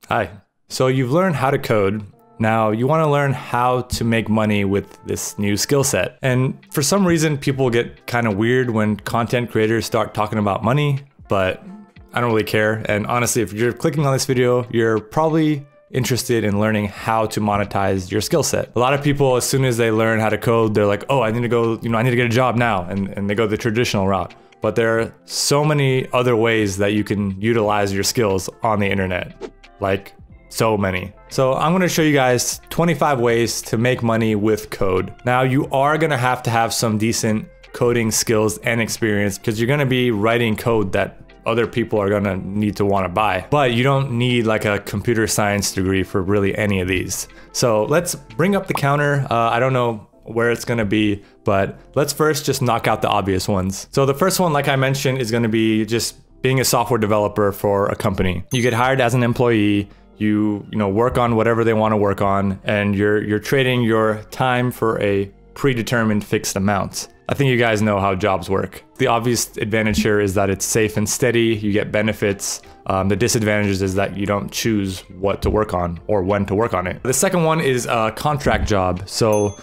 Hi. So you've learned how to code. Now you want to learn how to make money with this new skill set. And for some reason, people get kind of weird when content creators start talking about money, but I don't really care. And honestly, if you're clicking on this video, you're probably interested in learning how to monetize your skill set. A lot of people, as soon as they learn how to code, they're like, oh, I need to go, I need to get a job now. And they go the traditional route. But there are so many other ways that you can utilize your skills on the internet. Like so many. So I'm gonna show you guys 25 ways to make money with code. Now you are gonna have some decent coding skills and experience because you're gonna be writing code that other people are gonna need to wanna buy. But you don't need like a computer science degree for really any of these. So let's bring up the counter. I don't know where it's gonna be, but let's first just knock out the obvious ones. So the first one, like I mentioned, is gonna be just being a software developer for a company. You get hired as an employee, you work on whatever they want to work on, and you're trading your time for a predetermined fixed amount. I think you guys know how jobs work. The obvious advantage here is that it's safe and steady, you get benefits. The disadvantages is that you don't choose what to work on or when to work on it. The second one is a contract job. So,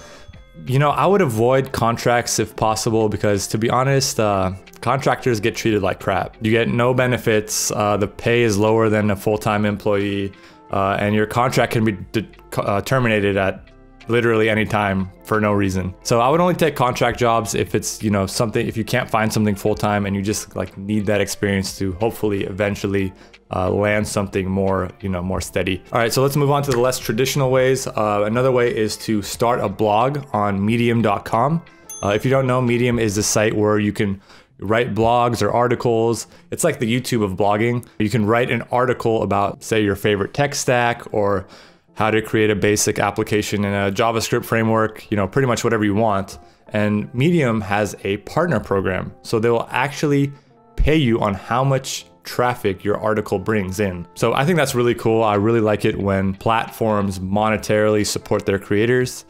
I would avoid contracts if possible because, to be honest, contractors get treated like crap. You get no benefits, the pay is lower than a full-time employee, and your contract can be terminated at literally any time for no reason. So I would only take contract jobs if it's, if you can't find something full-time and you just need that experience to hopefully eventually land something more, more steady. All right, so let's move on to the less traditional ways. Another way is to start a blog on medium.com. If you don't know, Medium is a site where you can write blogs or articles. It's like the YouTube of blogging. You can write an article about, say, your favorite tech stack or how to create a basic application in a JavaScript framework, pretty much whatever you want. And Medium has a partner program. So they will actually pay you on how much traffic your article brings in. So I think that's really cool. I really like it when platforms monetarily support their creators.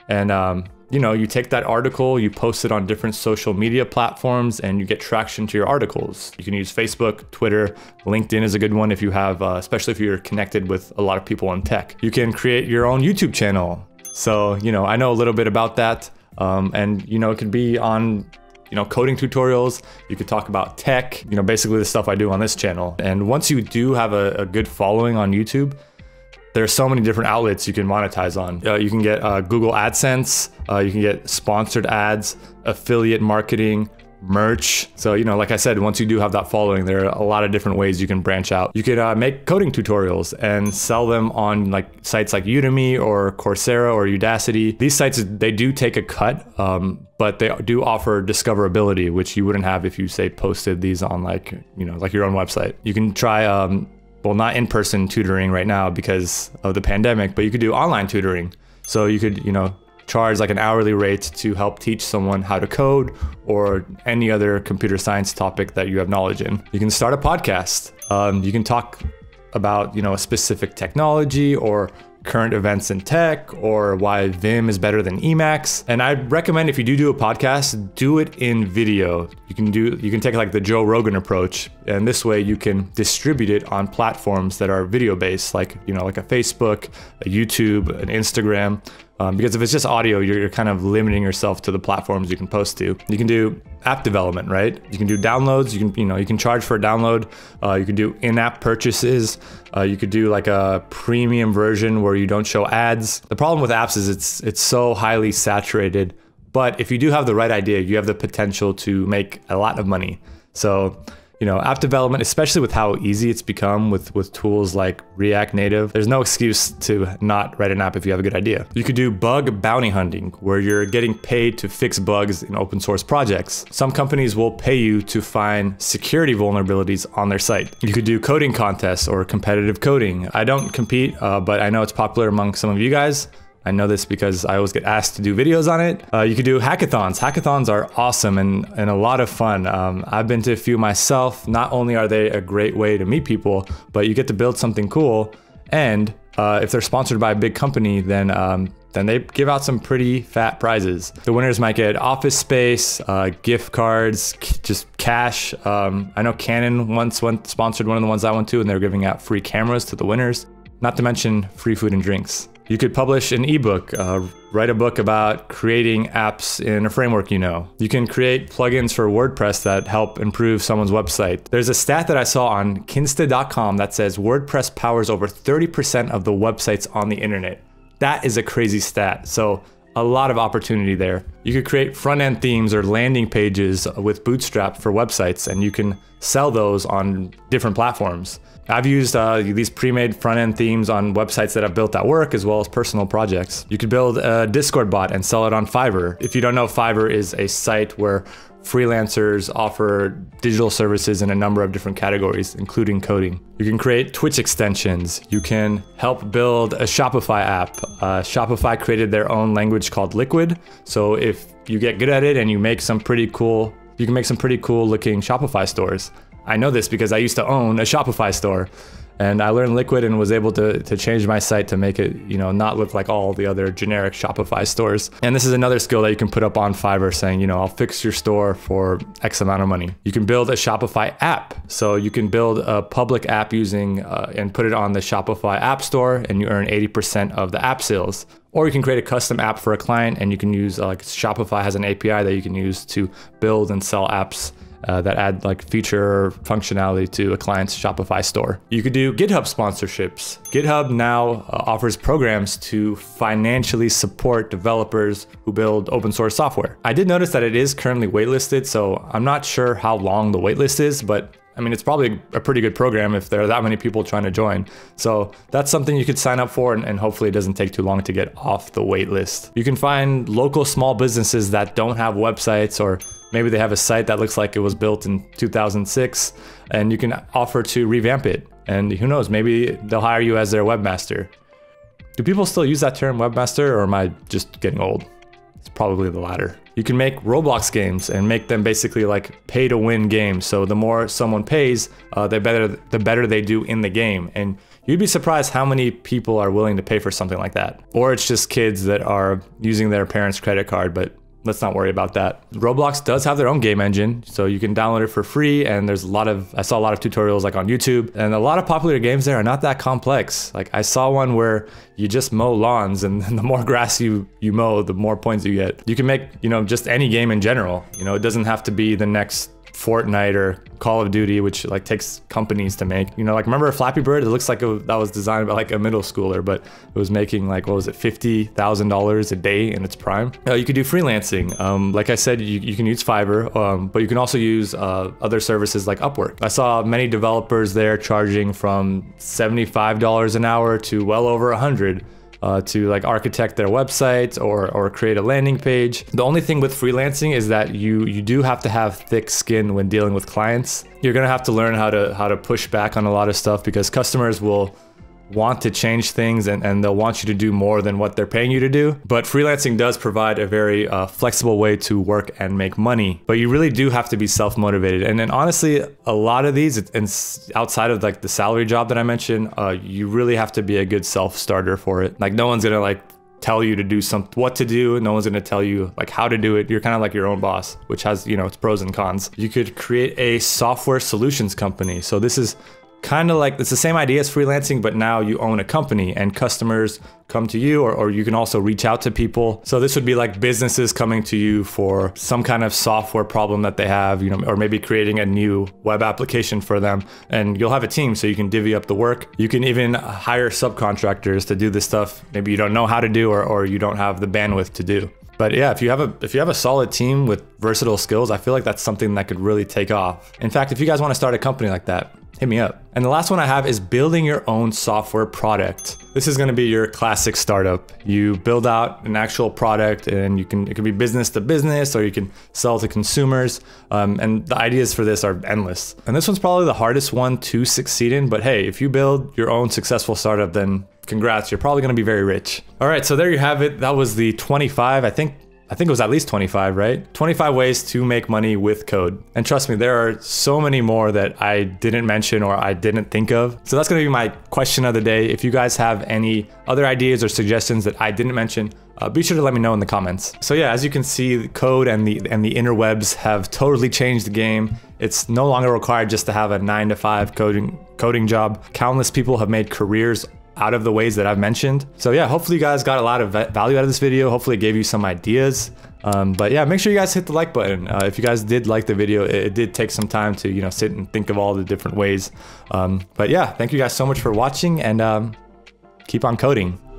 And you take that article, you post it on different social media platforms, and you get traction to your articles. You can use Facebook, Twitter, LinkedIn is a good one if you have, especially if you're connected with a lot of people in tech. You can create your own YouTube channel. So, I know a little bit about that. And, it could be on, coding tutorials. You could talk about tech, basically the stuff I do on this channel. And once you do have a good following on YouTube, there's so many different outlets you can monetize on. You can get Google AdSense, you can get sponsored ads, affiliate marketing, merch. So, like I said, once you do have that following, there are a lot of different ways you can branch out. You could make coding tutorials and sell them on sites like Udemy or Coursera or Udacity. These sites, they do take a cut, but they do offer discoverability, which you wouldn't have if you, say, posted these on your own website. You can try well, not in-person tutoring right now because of the pandemic, but you could do online tutoring. So you could, charge an hourly rate to help teach someone how to code or any other computer science topic that you have knowledge in. You can start a podcast. You can talk about, a specific technology or current events in tech or why Vim is better than Emacs. And I recommend if you do a podcast, do it in video. You can take the Joe Rogan approach, and this way you can distribute it on platforms that are video based, like a Facebook, a YouTube, an Instagram. Because if it's just audio, you're kind of limiting yourself to the platforms you can post to. You can do app development, right? You can do downloads. You can charge for a download. You can do in-app purchases. You could do a premium version where you don't show ads. The problem with apps is it's so highly saturated. But if you do have the right idea, you have the potential to make a lot of money. So, app development, especially with how easy it's become with tools like React Native, there's no excuse to not write an app if you have a good idea. You could do bug bounty hunting, where you're getting paid to fix bugs in open source projects. Some companies will pay you to find security vulnerabilities on their site. You could do coding contests or competitive coding. I don't compete, but I know it's popular among some of you guys. I know this because I always get asked to do videos on it. You could do hackathons. Hackathons are awesome and a lot of fun. I've been to a few myself. Not only are they a great way to meet people, but you get to build something cool. And if they're sponsored by a big company, then they give out some pretty fat prizes. The winners might get office space, gift cards, just cash. I know Canon once sponsored one of the ones I went to, and they were giving out free cameras to the winners. not to mention free food and drinks. You could publish an ebook, write a book about creating apps in a framework you know. You can create plugins for WordPress that help improve someone's website. There's a stat that I saw on Kinsta.com that says WordPress powers over 30% of the websites on the internet. That is a crazy stat. So a lot of opportunity there. You could create front-end themes or landing pages with Bootstrap for websites, and you can sell those on different platforms. I've used these pre-made front-end themes on websites that I've built at work as well as personal projects. You could build a Discord bot and sell it on Fiverr. If you don't know, Fiverr is a site where freelancers offer digital services in a number of different categories, including coding. You can create Twitch extensions. You can help build a Shopify app. Shopify created their own language called Liquid. So if you get good at it and you make some pretty cool, you can make some pretty cool looking Shopify stores. I know this because I used to own a Shopify store, and I learned Liquid and was able to change my site to make it, not look like all the other generic Shopify stores. And this is another skill that you can put up on Fiverr saying, I'll fix your store for X amount of money. You can build a Shopify app. So you can build a public app using and put it on the Shopify app store, and you earn 80% of the app sales. Or you can create a custom app for a client, and you can use Shopify has an API that you can use to build and sell apps that add feature or functionality to a client's Shopify store. You could do GitHub sponsorships. GitHub now offers programs to financially support developers who build open source software. I did notice that it is currently waitlisted, so I'm not sure how long the waitlist is, but I mean, it's probably a pretty good program if there are that many people trying to join. So that's something you could sign up for, and hopefully it doesn't take too long to get off the wait list. You can find local small businesses that don't have websites, or maybe they have a site that looks like it was built in 2006, and you can offer to revamp it. And who knows, maybe they'll hire you as their webmaster. Do people still use that term, webmaster, or am I just getting old? It's probably the latter. You can make Roblox games and make them basically like pay to win games. So the more someone pays, the better they do in the game. And you'd be surprised how many people are willing to pay for something like that. Or it's just kids that are using their parents' credit card, but let's not worry about that. Roblox does have their own game engine, so you can download it for free, and there's I saw a lot of tutorials like on YouTube, and a lot of popular games there are not that complex. Like I saw one where you just mow lawns, and the more grass you mow, the more points you get. You can make, just any game in general. It doesn't have to be the next Fortnite or Call of Duty, which takes companies to make. Remember Flappy Bird? It looks like that was designed by a middle schooler, but it was making what was it, $50,000 a day in its prime. You could do freelancing. Like I said, you can use Fiverr, but you can also use other services like Upwork. I saw many developers there charging from $75 an hour to well over $100. To architect their website or create a landing page. The only thing with freelancing is that you do have to have thick skin when dealing with clients. You're gonna have to learn how to push back on a lot of stuff, because customers will want to change things and they'll want you to do more than what they're paying you to do. But freelancing does provide a very flexible way to work and make money, but you really do have to be self-motivated. And then honestly, a lot of these, and outside of the salary job that I mentioned, you really have to be a good self-starter for it. No one's gonna tell you to do what to do, and no one's gonna tell you how to do it. You're kind of like your own boss, which has its pros and cons. You could create a software solutions company. So this is kind of it's the same idea as freelancing, but now you own a company and customers come to you, or you can also reach out to people. So this would be businesses coming to you for some kind of software problem that they have, or maybe creating a new web application for them, and you'll have a team so you can divvy up the work. You can even hire subcontractors to do this stuff maybe you don't know how to do, or you don't have the bandwidth to do. But yeah, if you have a solid team with versatile skills, I feel like that's something that could really take off. In fact, if you guys want to start a company like that, hit me up. And the last one I have is building your own software product. This is going to be your classic startup. You build out an actual product, and it can be business to business, or you can sell to consumers. And the ideas for this are endless. And this one's probably the hardest one to succeed in, but hey, if you build your own successful startup, then congrats, you're probably going to be very rich. All right, so there you have it. That was the 25, I think it was at least 25, right? 25 ways to make money with code. And trust me, there are so many more that I didn't mention or I didn't think of. So that's gonna be my question of the day. If you guys have any other ideas or suggestions that I didn't mention, be sure to let me know in the comments. So yeah, as you can see, code and the interwebs have totally changed the game. It's no longer required just to have a 9-to-5 coding job. Countless people have made careers out of the ways that I've mentioned. So yeah, hopefully you guys got a lot of value out of this video. Hopefully it gave you some ideas. But yeah, make sure you guys hit the like button. If you guys did like the video, it did take some time to, you know, sit and think of all the different ways. But yeah, thank you guys so much for watching, and keep on coding.